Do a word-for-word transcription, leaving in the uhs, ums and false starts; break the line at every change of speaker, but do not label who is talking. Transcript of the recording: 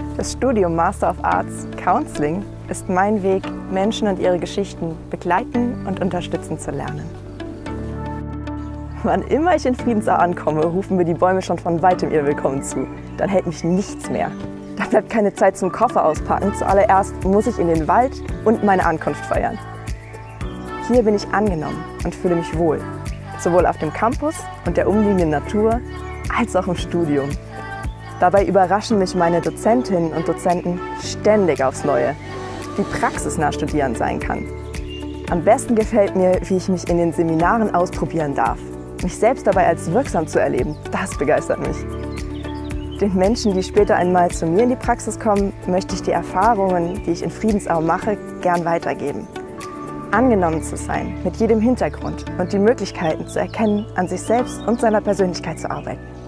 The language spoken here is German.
Das Studium Master of Arts Counseling ist mein Weg, Menschen und ihre Geschichten begleiten und unterstützen zu lernen. Wann immer ich in Friedensau ankomme, rufen mir die Bäume schon von weitem ihr Willkommen zu. Dann hält mich nichts mehr. Da bleibt keine Zeit zum Koffer auspacken. Zuallererst muss ich in den Wald und meine Ankunft feiern. Hier bin ich angenommen und fühle mich wohl. Sowohl auf dem Campus und der umliegenden Natur, als auch im Studium. Dabei überraschen mich meine Dozentinnen und Dozenten ständig aufs Neue, wie praxisnah Studieren sein kann. Am besten gefällt mir, wie ich mich in den Seminaren ausprobieren darf. Mich selbst dabei als wirksam zu erleben, das begeistert mich. Den Menschen, die später einmal zu mir in die Praxis kommen, möchte ich die Erfahrungen, die ich in Friedensau mache, gern weitergeben. Angenommen zu sein, mit jedem Hintergrund und die Möglichkeiten zu erkennen, an sich selbst und seiner Persönlichkeit zu arbeiten.